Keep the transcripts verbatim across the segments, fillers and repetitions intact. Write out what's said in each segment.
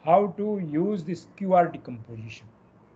how to use this Q R decomposition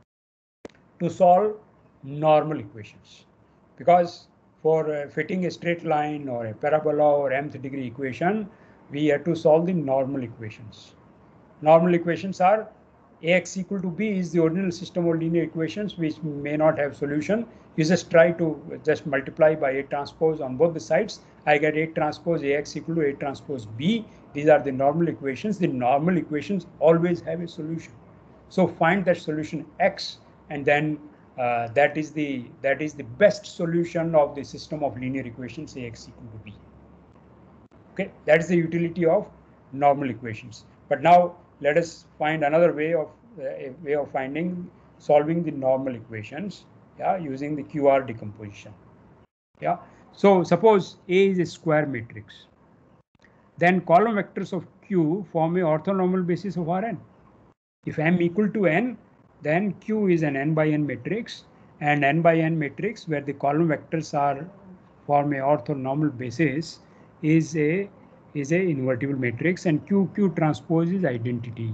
to solve normal equations, because for uh, fitting a straight line or a parabola or mth degree equation, we have to solve the normal equations. Normal equations are Ax equal to b is the original system of linear equations which may not have solution. You just try to just multiply by A transpose on both the sides. I get A transpose Ax equal to A transpose b. These are the normal equations. The normal equations always have a solution. So find that solution x, and then uh, that is the that is the best solution of the system of linear equations Ax equal to b. Okay, that is the utility of normal equations. But now let us find another way of uh, a way of finding solving the normal equations, yeah, using the Q R decomposition. Yeah, so suppose A is a square matrix, then column vectors of Q form a orthonormal basis of Rn. If m equal to n, then Q is an n by n matrix, and n by n matrix where the column vectors are form a orthonormal basis is a is a invertible matrix, and Q Q transpose is identity.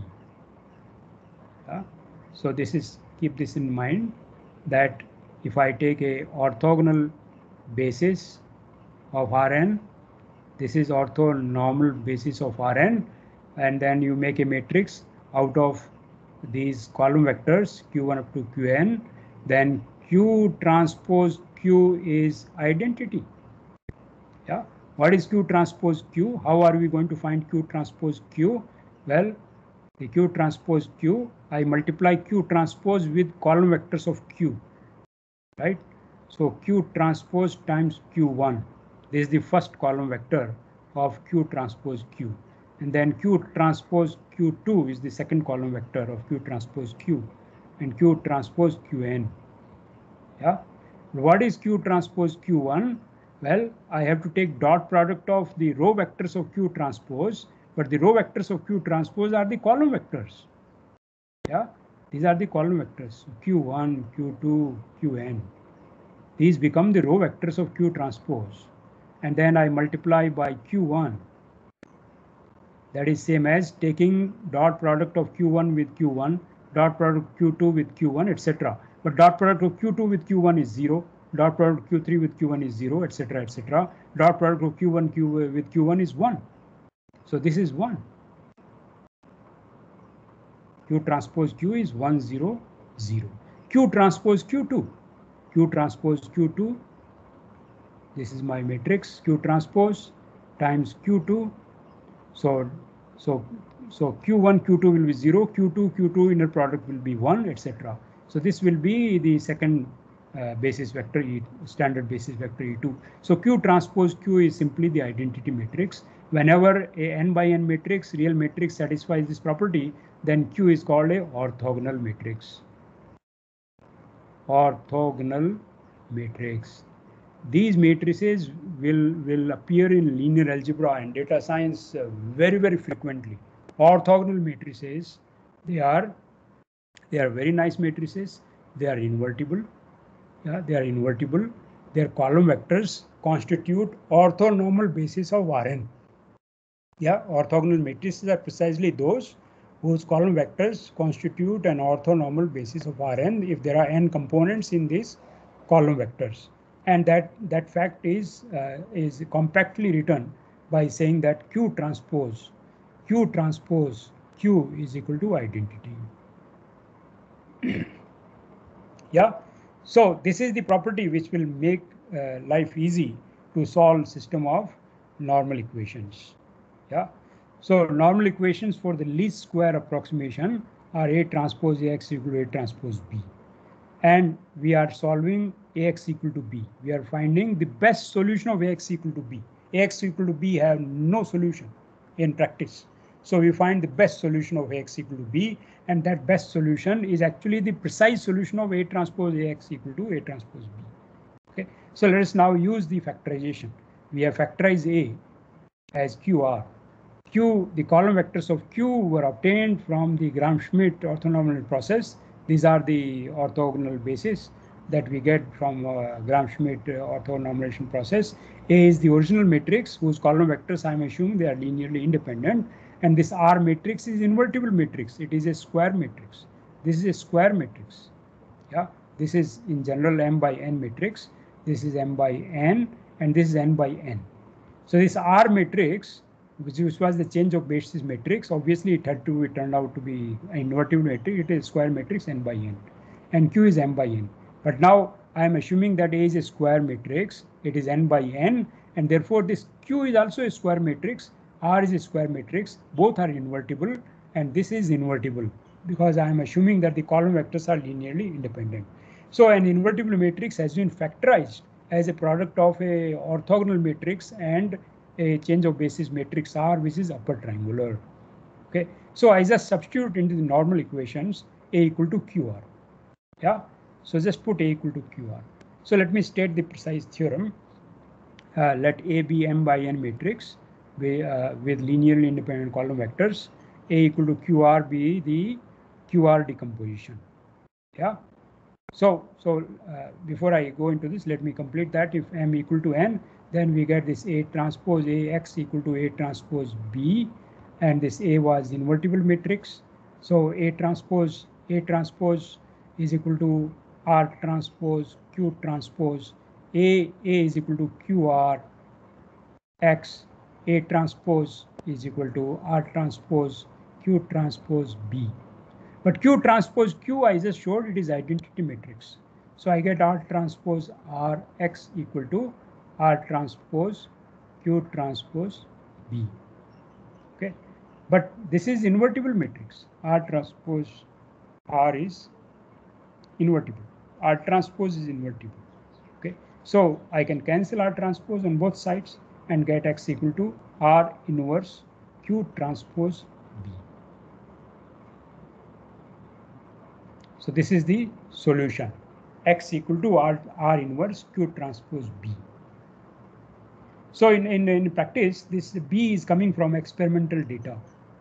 Yeah? So this is, keep this in mind, that if I take a orthogonal basis of Rn, this is orthonormal basis of Rn, and then you make a matrix out of these column vectors q one up to qn, then Q transpose Q is identity. Yeah, what is Q transpose Q? How are we going to find Q transpose Q? Well, the Q transpose Q, I multiply Q transpose with column vectors of Q, right? So Q transpose times Q one, this is the first column vector of Q transpose Q, and then Q transpose Q two is the second column vector of Q transpose Q, and Q transpose Qn. Yeah, what is Q transpose Q one? Well, I have to take dot product of the row vectors of Q transpose, but the row vectors of Q transpose are the column vectors. Yeah, these are the column vectors, Q one, Q two, Qn. These become the row vectors of Q transpose, and then I multiply by Q one. That is same as taking dot product of Q one with Q one, dot product Q two with Q one, et cetera. But dot product of Q two with Q one is zero, dot product Q three with Q one is zero, et cetera, et cetera. Dot product of Q one Q with Q one is one. So this is one. Q transpose Q is one, zero, zero. Q transpose Q two. Q transpose Q two. This is my matrix Q transpose times Q two. So, so, so Q one, Q two will be zero, Q two, Q two inner product will be one, et cetera. So this will be the second uh, basis vector E, standard basis vector E two. So Q transpose Q is simply the identity matrix. Whenever a n by n matrix, real matrix, satisfies this property, then Q is called a orthogonal matrix. Orthogonal matrix. These matrices will, will appear in linear algebra and data science uh, very, very frequently. Orthogonal matrices, they are, they are very nice matrices. They are invertible. Yeah, they are invertible. Their column vectors constitute orthonormal basis of Rn. Yeah, orthogonal matrices are precisely those whose column vectors constitute an orthonormal basis of Rn if there are n components in these column vectors. And that, that fact is, uh, is compactly written by saying that Q transpose, Q transpose Q is equal to identity. Yeah, so this is the property which will make uh, life easy to solve system of normal equations. Yeah, so normal equations for the least square approximation are A transpose Ax equal to A transpose B. And we are solving Ax equal to b. We are finding the best solution of Ax equal to b. Ax equal to b have no solution in practice. So we find the best solution of Ax equal to b, and that best solution is actually the precise solution of A transpose Ax equal to A transpose b. Okay, so let us now use the factorization. We have factorized A as Q R. Q, the column vectors of Q were obtained from the Gram-Schmidt orthonormal process. These are the orthogonal bases that we get from uh, Gram-Schmidt uh, orthonormalization process. A is the original matrix whose column vectors, I am assuming they are linearly independent, And this R matrix is invertible matrix. It is a square matrix. This is a square matrix. Yeah, this is in general M by N matrix. This is M by N, and this is N by N. So this R matrix, which was the change of basis matrix, obviously it had to, it turned out to be an invertible matrix. It is square matrix N by N, and Q is M by N. But now I am assuming that A is a square matrix. It is N by N, and therefore this Q is also a square matrix. R is a square matrix. Both are invertible, and this is invertible because I am assuming that the column vectors are linearly independent. So an invertible matrix has been factorized as a product of a orthogonal matrix and a change of basis matrix R, which is upper triangular. Okay, so I just substitute into the normal equations A equal to Q R. Yeah, so just put A equal to Q R. So let me state the precise theorem. Uh, let A be M by N matrix be, uh, with linearly independent column vectors. A equal to Q R be the Q R decomposition. Yeah. So, so uh, before I go into this, let me complete that. If M equal to N, then we get this A transpose A X equal to A transpose B, and this A was invertible matrix. So A transpose A transpose is equal to R transpose Q transpose A. A is equal to Q R X. A transpose is equal to R transpose Q transpose B. But Q transpose Q, I just showed it is identity matrix. So I get R transpose R X equal to R transpose Q transpose B. Okay, but this is invertible matrix. R transpose R is invertible. R transpose is invertible. Okay, so I can cancel R transpose on both sides and get X equal to R inverse Q transpose B. So this is the solution. X equal to R, R inverse Q transpose B. So in, in, in practice, this B is coming from experimental data.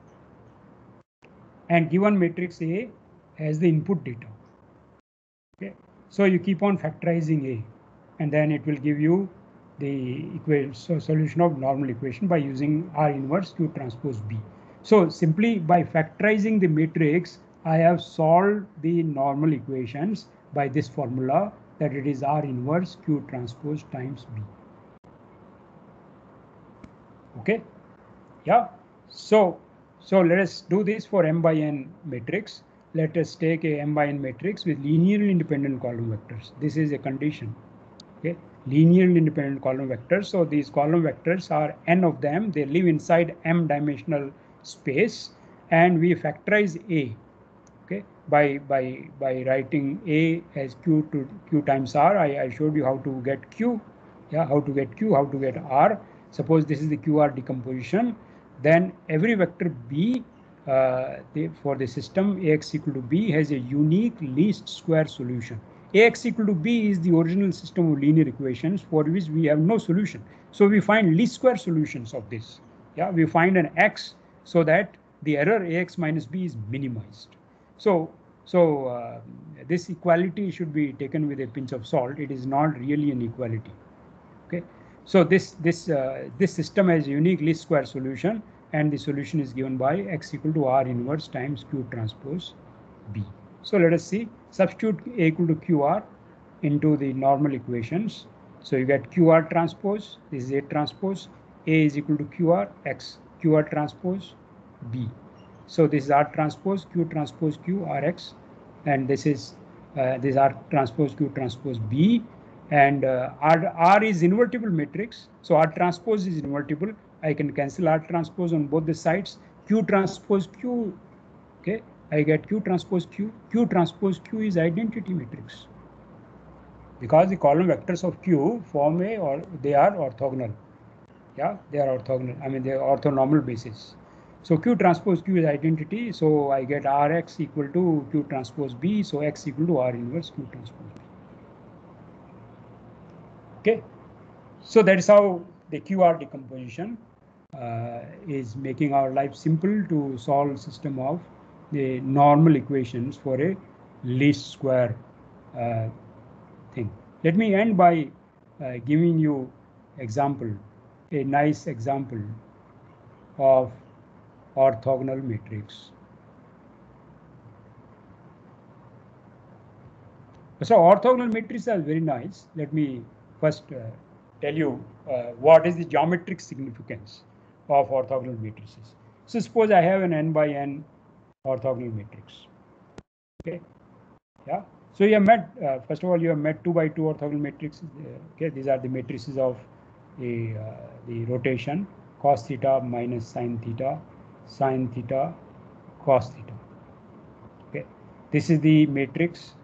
And given matrix A has the input data. Okay, so you keep on factorizing A, and then it will give you the equation, so solution of normal equation by using R inverse Q transpose B. So simply by factorizing the matrix, I have solved the normal equations by this formula that it is R inverse Q transpose times B. Okay, yeah. So, so let us do this for M by N matrix. Let us take a M by N matrix with linearly independent column vectors. This is a condition. Okay, linearly independent column vectors. So these column vectors are N of them. They live inside M dimensional space, and we factorize A. Okay, by by by writing A as Q to Q times R. I, I showed you how to get Q. Yeah, how to get Q, how to get R. Suppose this is the Q R decomposition. Then every vector B uh, the, for the system A X equal to B has a unique least square solution. A X equal to B is the original system of linear equations for which we have no solution. So we find least square solutions of this. Yeah, we find an X so that the error A X minus B is minimized. So, so uh, this equality should be taken with a pinch of salt. It is not really an equality. Okay, so this this uh, this system has a unique least square solution, and the solution is given by X equal to R inverse times Q transpose B. So let us see. Substitute A equal to Q R into the normal equations. So you get Q R transpose. This is A transpose. A is equal to Q R X. Q R transpose B. So this is R transpose Q transpose Q R X, and this is uh, this R transpose Q transpose B, and uh, R, R is invertible matrix. So R transpose is invertible. I can cancel R transpose on both the sides. Q transpose Q, okay, I get Q transpose Q. Q transpose Q is identity matrix because the column vectors of Q form a or they are orthogonal. Yeah, they are orthogonal. I mean they are orthonormal basis. So Q transpose Q is identity. So I get R X equal to Q transpose B. So X equal to R inverse Q transpose B. Okay. So that is how the Q R decomposition uh, is making our life simple to solve system of the normal equations for a least square uh, thing. Let me end by uh, giving you example, a nice example of orthogonal matrix. So orthogonal matrices are very nice. Let me first uh, tell you uh, what is the geometric significance of orthogonal matrices. So suppose I have an n by n orthogonal matrix. Okay, yeah. So you have met uh, first of all you have met two by two orthogonal matrices. Uh, okay, these are the matrices of the uh, the rotation cos theta minus sin theta, sin theta, cos theta. Okay, this is the matrix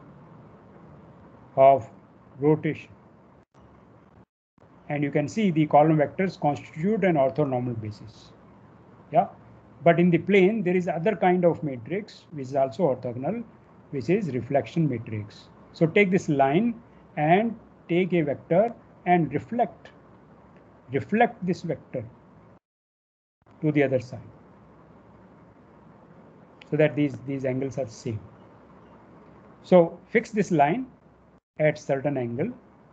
of rotation. And you can see the column vectors constitute an orthonormal basis. Yeah, but in the plane there is other kind of matrix which is also orthogonal, which is reflection matrix. So take this line and take a vector and reflect reflect this vector to the other side so that these these angles are same. So fix this line at certain angle,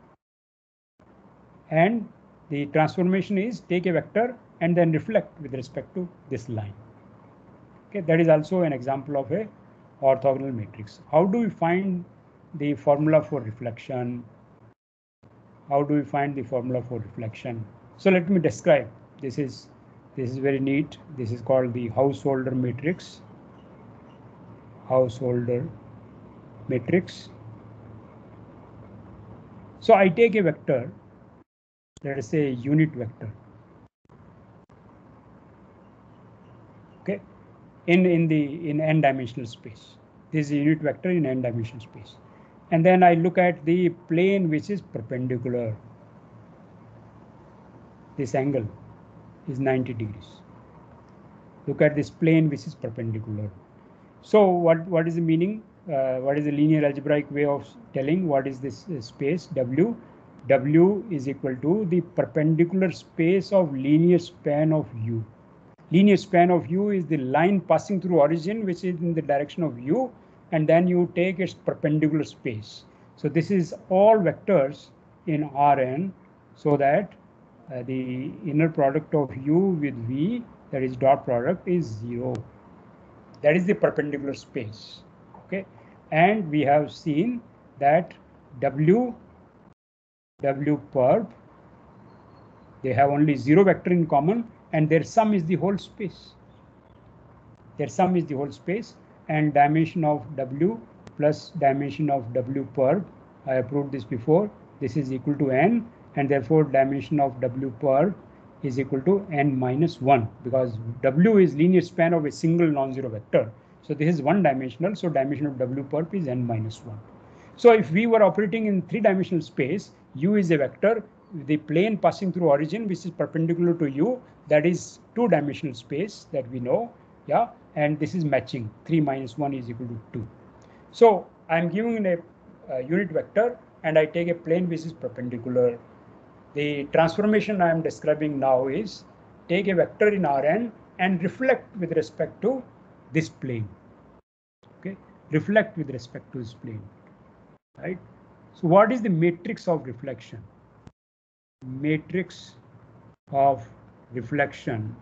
and the transformation is take a vector and then reflect with respect to this line. Okay, that is also an example of a orthogonal matrix. How do we find the formula for reflection? How do we find the formula for reflection? So let me describe. This is this is very neat. This is called the Householder matrix. Householder matrix. So I take a vector, let us say a unit vector. Okay, in in the in n dimensional space. This is a unit vector in n dimensional space. And then I look at the plane which is perpendicular. This angle is ninety degrees. Look at this plane which is perpendicular. So what, what is the meaning? Uh, what is the linear algebraic way of telling what is this uh, space W? W is equal to the perpendicular space of linear span of U. Linear span of U is the line passing through origin which is in the direction of U, and then you take its perpendicular space. So this is all vectors in Rn, so that uh, the inner product of U with V, that is dot product, is zero. That is the perpendicular space. Okay, and we have seen that W, W perp, they have only zero vector in common, and their sum is the whole space. Their sum is the whole space, and dimension of W plus dimension of W perp, I have proved this before, this is equal to n, and therefore dimension of W perp is equal to n minus one, because W is linear span of a single non-zero vector. So this is one dimensional, so dimension of W perp is n minus one. So if we were operating in three-dimensional space, U is a vector, the plane passing through origin which is perpendicular to U, that is two-dimensional space that we know, yeah, and this is matching, three minus one is equal to two. So I'm giving a, a unit vector and I take a plane which is perpendicular. The transformation I am describing now is take a vector in Rn and reflect with respect to this plane. Okay, reflect with respect to this plane, right? So what is the matrix of reflection? Matrix of reflection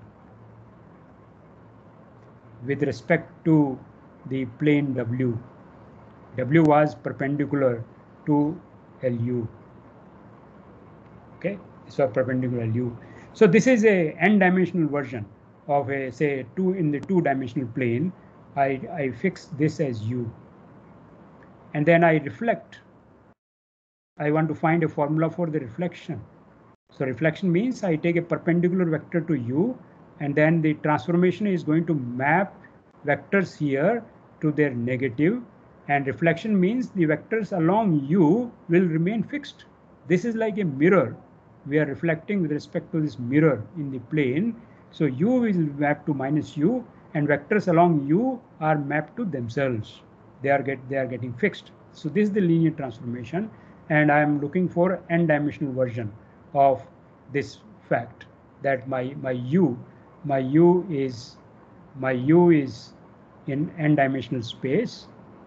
with respect to the plane W. W was perpendicular to L U. Okay, so perpendicular L U. So this is a n-dimensional version of a, say, two in the two-dimensional plane. I, I fix this as U, and then I reflect. I want to find a formula for the reflection. So reflection means I take a perpendicular vector to U, and then the transformation is going to map vectors here to their negative, and reflection means the vectors along U will remain fixed. This is like a mirror. We are reflecting with respect to this mirror in the plane. So U will map to minus U, and vectors along U are mapped to themselves. They are get they are getting fixed. So this is the linear transformation, and I am looking for n-dimensional version of this fact that my my U, my U is my U is in n-dimensional space,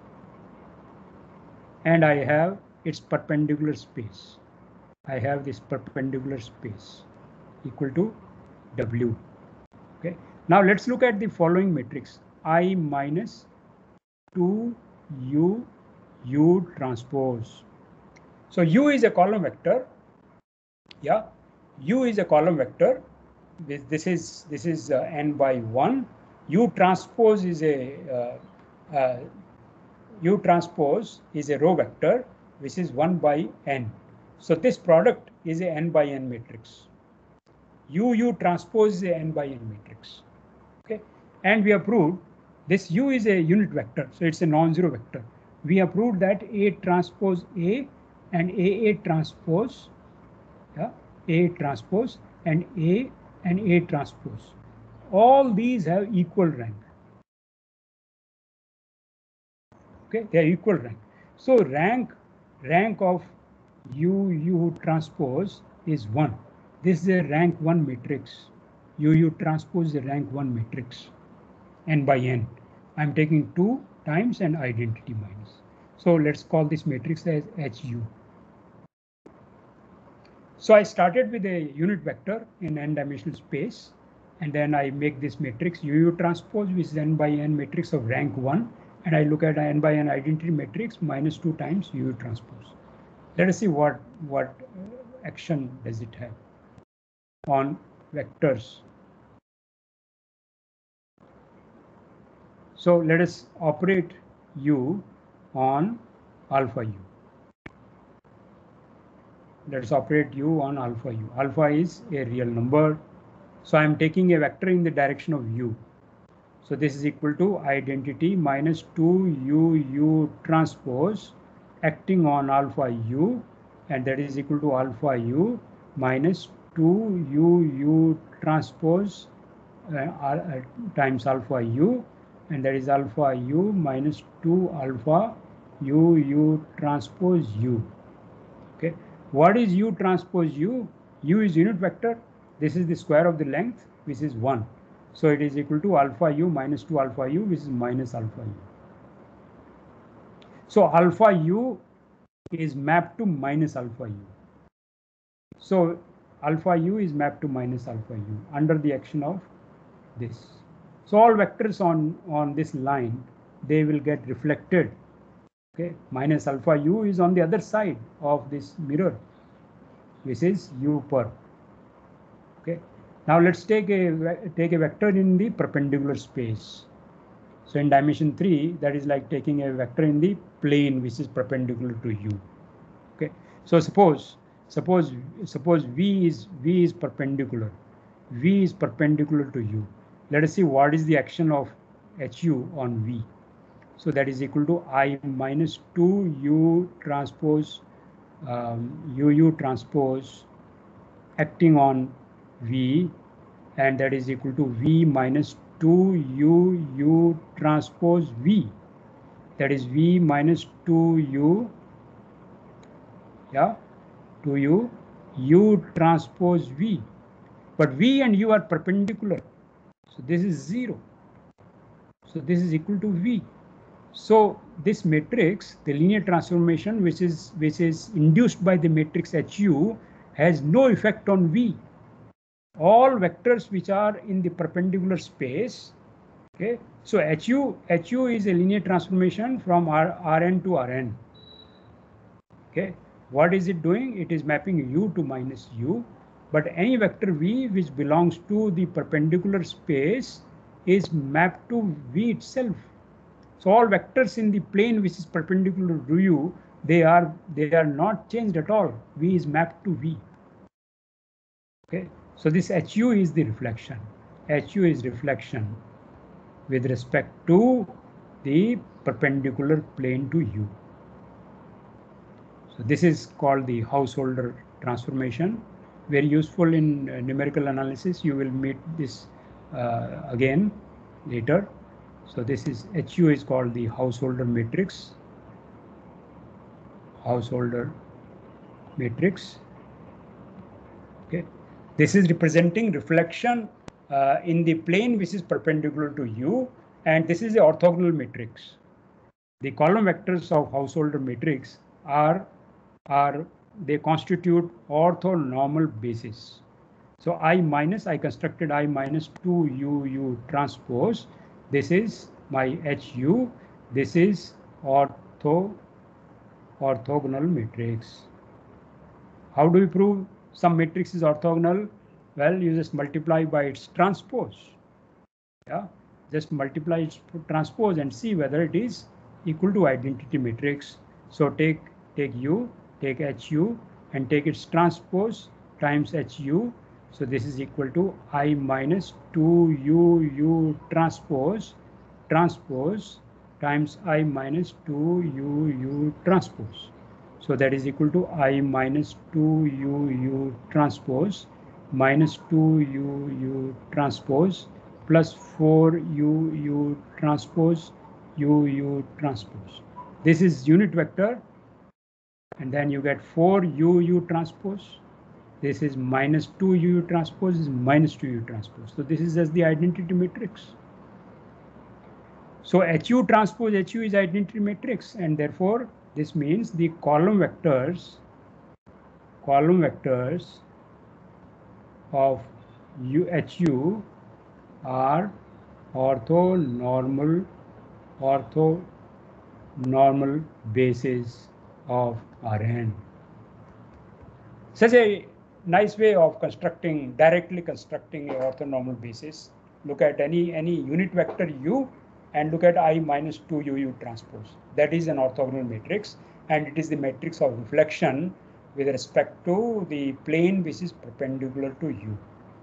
and I have its perpendicular space. I have this perpendicular space equal to W. Okay, Now let's look at the following matrix: I minus two U U transpose. So U is a column vector. Yeah, U is a column vector. This, this is this is uh, n by one. U transpose is a uh, uh, U transpose is a row vector, which is one by n. So this product is a n by n matrix. U U transpose is a n by n matrix. Okay, and we have proved this U is a unit vector, so it's a non-zero vector. We have proved that A transpose A and A A transpose, yeah, A transpose and A and A transpose, all these have equal rank. Okay, they are equal rank. So rank rank of U U transpose is one. This is a rank one matrix. U U transpose is a rank one matrix, n by n. I'm taking two times and identity minus. So let's call this matrix as H U. So I started with a unit vector in n-dimensional space, and then I make this matrix U U transpose, which is n by n matrix of rank one, and I look at n by n identity matrix minus two times U U transpose. Let us see what what action does it have on vectors. So let us operate U on alpha U. Let us operate U on alpha U. Alpha is a real number. So I'm taking a vector in the direction of U. So this is equal to identity minus two U U transpose acting on alpha U, and that is equal to alpha U minus two U U transpose uh, uh, times alpha U, and that is alpha U minus two alpha U U transpose U. Okay, what is U transpose U? U is unit vector. This is the square of the length, which is one. So it is equal to alpha U minus two alpha U, which is minus alpha U. So alpha U is mapped to minus alpha U. So alpha U is mapped to minus alpha U under the action of this. So all vectors on, on this line, they will get reflected. Okay, minus alpha U is on the other side of this mirror, which is U per. Okay, now let's take a take a vector in the perpendicular space. So in dimension three, that is like taking a vector in the plane which is perpendicular to U. Okay, so suppose suppose suppose V is V is perpendicular. V is perpendicular to U. Let us see what is the action of H U on V. So that is equal to I minus two U transpose um, U U transpose acting on V, and that is equal to V minus two U U transpose V. That is V minus two U, yeah, two U U transpose V. But V and U are perpendicular, so this is zero. So this is equal to V. So this matrix, the linear transformation which is which is induced by the matrix H U, has no effect on V. All vectors which are in the perpendicular space, okay, so H U H U is a linear transformation from R, Rn to Rn. Okay, what is it doing? It is mapping U to minus U, but any vector V which belongs to the perpendicular space is mapped to V itself. So all vectors in the plane which is perpendicular to U, they are they are not changed at all. V is mapped to V. Okay, so this H U is the reflection. H U is reflection with respect to the perpendicular plane to U. So this is called the Householder transformation. Very useful in uh, numerical analysis. You will meet this uh, again later. So this is H U is called the Householder matrix. Householder matrix. Okay, this is representing reflection uh, in the plane which is perpendicular to U, and this is the orthogonal matrix. The column vectors of Householder matrix are are they constitute orthonormal basis. So I minus, I constructed I minus two U U transpose. This is my H U. This is ortho orthogonal matrix. How do we prove some matrix is orthogonal? Well, you just multiply by its transpose. Yeah, just multiply its transpose and see whether it is equal to identity matrix. So take take U, take H U, and take its transpose times H U. So this is equal to I minus two U U transpose transpose times I minus two U U transpose. So that is equal to I minus two U U transpose minus two U U transpose plus four U U transpose U U transpose. This is unit vector, and then you get four U U transpose. This is minus two U U transpose is minus two U transpose. So this is as the identity matrix. So H U transpose H U is identity matrix, and therefore this means the column vectors, column vectors of U, H U are orthonormal, orthonormal bases of R N. Such a nice way of constructing, directly constructing a orthonormal basis. Look at any, any unit vector U and look at I minus two U U transpose. That is an orthogonal matrix, and it is the matrix of reflection with respect to the plane which is perpendicular to U.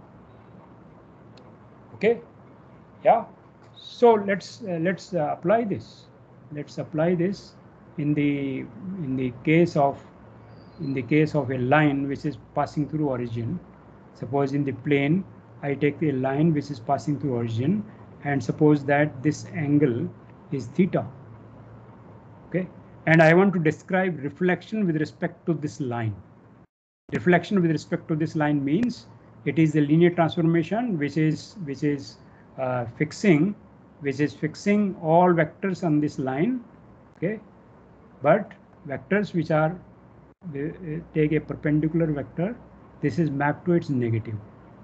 Okay, yeah. So let's uh, let's uh, apply this. Let's apply this in the in the case of in the case of a line which is passing through origin. Suppose in the plane I take a line which is passing through origin, and suppose that this angle is theta. Okay, and I want to describe reflection with respect to this line. Reflection with respect to this line means it is a linear transformation which is which is uh, fixing which is fixing all vectors on this line. Okay, but vectors which are uh, take a perpendicular vector, this is mapped to its negative.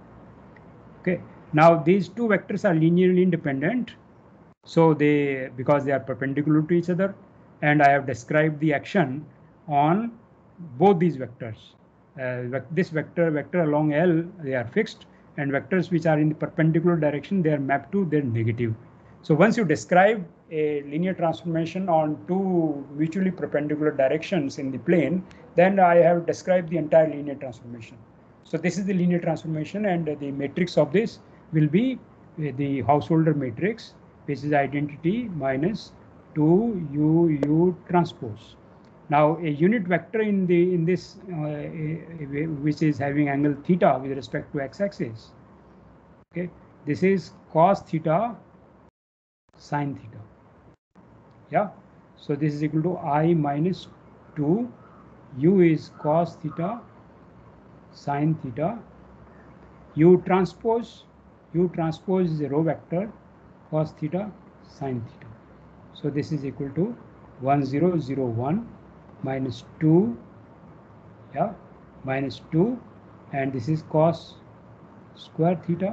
Okay, now these two vectors are linearly independent, so they because they are perpendicular to each other, and I have described the action on both these vectors. Uh, this vector vector along L, they are fixed, and vectors which are in the perpendicular direction, they are mapped to their negative. So once you describe a linear transformation on two mutually perpendicular directions in the plane, then I have described the entire linear transformation. So this is the linear transformation, and the matrix of this will be the Householder matrix, which is identity minus two U U transpose. Now a unit vector in the in this uh, which is having angle theta with respect to x-axis. Okay, this is cos theta sin theta. Yeah, so this is equal to I minus two. U is cos theta sin theta. U transpose, U transpose is a row vector, cos theta sin theta. So this is equal to one zero zero one minus two, yeah, minus two, and this is cos square theta,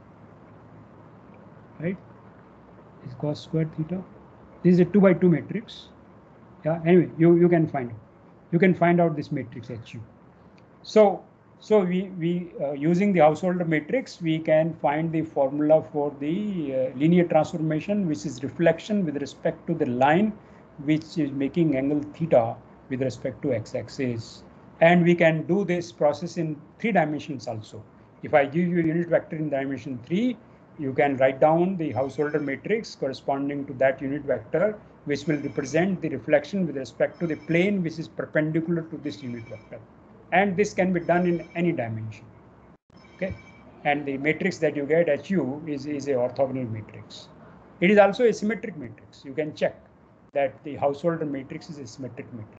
right? This is cos square theta. This is a two by two matrix. Yeah, anyway, you, you can find you can find out this matrix H U. So so we we uh, using the Householder matrix, we can find the formula for the uh, linear transformation, which is reflection with respect to the line which is making angle theta with respect to x-axis. And we can do this process in three dimensions also. If I give you a unit vector in dimension three, you can write down the Householder matrix corresponding to that unit vector, which will represent the reflection with respect to the plane which is perpendicular to this unit vector. And this can be done in any dimension. Okay, and the matrix that you get H U is, is a orthogonal matrix. It is also a symmetric matrix. You can check that the Householder matrix is a symmetric matrix.